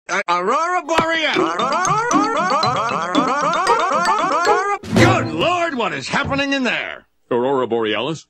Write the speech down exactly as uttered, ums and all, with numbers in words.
Aurora Borealis! Good Lord, what is happening in there? Aurora Borealis?